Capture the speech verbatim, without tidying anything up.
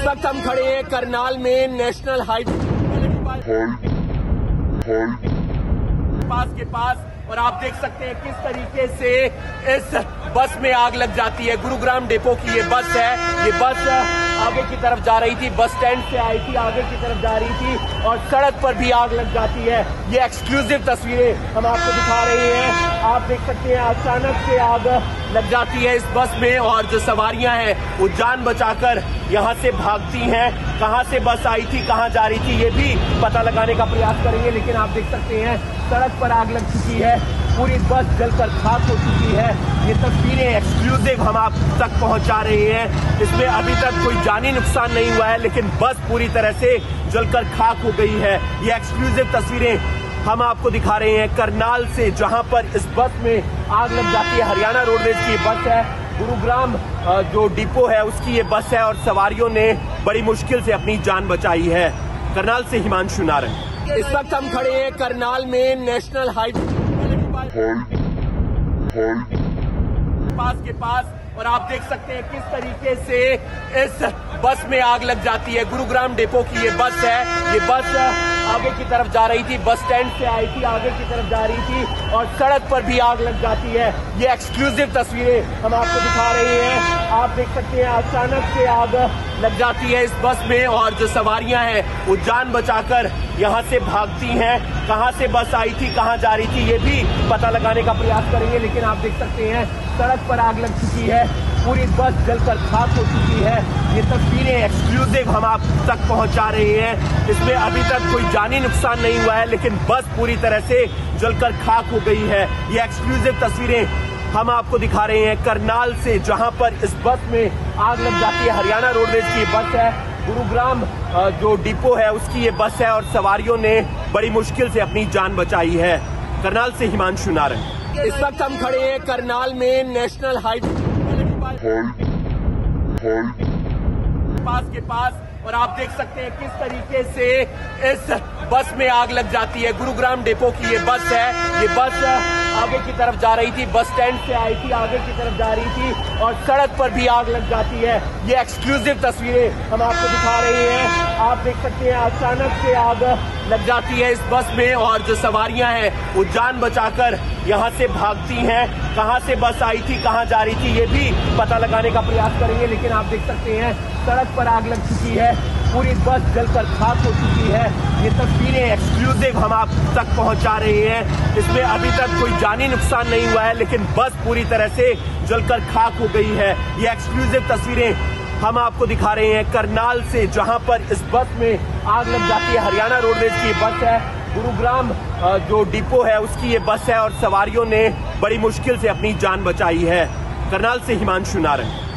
इस वक्त हम खड़े हैं करनाल में नेशनल हाईवे पास के पास और आप देख सकते हैं किस तरीके से इस बस में आग लग जाती है। गुरुग्राम डिपो की ये बस है। ये बस आगे की तरफ जा रही थी, बस स्टैंड से आई थी, आगे की तरफ जा रही थी और सड़क पर भी आग लग जाती है। ये एक्सक्लूसिव तस्वीरें हम आपको दिखा रहे हैं। आप देख सकते हैं अचानक से आग लग जाती है इस बस में और जो सवारियां हैं वो जान बचाकर यहाँ से भागती हैं। कहाँ से बस आई थी, कहाँ जा रही थी, ये भी पता लगाने का प्रयास करेंगे। लेकिन आप देख सकते हैं सड़क पर आग लग चुकी है, पूरी बस जलकर खाक हो चुकी है। ये तस्वीरें एक्सक्लूसिव हम आप तक पहुंचा रहे हैं। इसमें अभी तक कोई जानी नुकसान नहीं हुआ है, लेकिन बस पूरी तरह से जलकर खाक हो गई है। ये एक्सक्लूसिव तस्वीरें हम आपको दिखा रहे हैं करनाल से, जहां पर इस बस में आग लग जाती है। हरियाणा रोडवेज की बस है, गुरुग्राम जो डिपो है उसकी ये बस है और सवारियों ने बड़ी मुश्किल से अपनी जान बचाई है। करनाल से हिमांशु नारंग। इस वक्त हम खड़े हैं करनाल में नेशनल हाईवे पास के पास और आप देख सकते हैं किस तरीके से इस बस में आग लग जाती है। गुरुग्राम डिपो की ये बस है। ये बस आगे की तरफ जा रही थी, बस स्टैंड से आई थी, आगे की तरफ जा रही थी और सड़क पर भी आग लग जाती है। ये एक्सक्लूसिव तस्वीरें हम आपको दिखा रहे हैं। आप देख सकते हैं अचानक से आग लग जाती है इस बस में और जो सवारियां हैं वो जान बचाकर यहाँ से भागती हैं। कहाँ से बस आई थी, कहाँ जा रही थी, ये भी पता लगाने का प्रयास करेंगे। लेकिन आप देख सकते हैं सड़क पर आग लग चुकी है, पूरी बस जलकर खाक हो चुकी है। ये तस्वीरें एक्सक्लूसिव हम आप तक पहुंचा रहे हैं। इसमें अभी तक कोई जानी नुकसान नहीं हुआ है, लेकिन बस पूरी तरह से जलकर खाक हो गई है। ये एक्सक्लूसिव तस्वीरें हम आपको दिखा रहे हैं करनाल से, जहां पर इस बस में आग लग जाती है। हरियाणा रोडवेज की बस है, गुरुग्राम जो डिपो है उसकी ये बस है और सवारियों ने बड़ी मुश्किल से अपनी जान बचाई है। करनाल से हिमांशु नारंग। इस वक्त हम खड़े हैं करनाल में नेशनल हाईवे पास के पास और आप देख सकते हैं किस तरीके से इस बस में आग लग जाती है। गुरुग्राम डिपो की ये बस है। ये बस आगे की तरफ जा रही थी, बस स्टैंड से आई थी, आगे की तरफ जा रही थी और सड़क पर भी आग लग जाती है। ये एक्सक्लूसिव तस्वीरें हम आपको दिखा रहे हैं। आप देख सकते हैं अचानक से आग लग जाती है इस बस में और जो सवारियां हैं वो जान बचाकर यहाँ से भागती हैं। कहाँ से बस आई थी, कहाँ जा रही थी, ये भी पता लगाने का प्रयास करेंगे। लेकिन आप देख सकते हैं सड़क पर आग लग चुकी है, पूरी बस जलकर खाक हो चुकी है। ये तस्वीरें एक्सक्लूसिव हम आप तक पहुंचा रहे हैं। इसमें अभी तक कोई जानी नुकसान नहीं हुआ है, लेकिन बस पूरी तरह से जलकर खाक हो गई है। ये एक्सक्लूसिव तस्वीरें हम आपको दिखा रहे हैं करनाल से, जहां पर इस बस में आग लग जाती है। हरियाणा रोडवेज की बस है, गुरुग्राम जो डिपो है उसकी ये बस है और सवारियों ने बड़ी मुश्किल से अपनी जान बचाई है। करनाल से हिमांशु नारंग।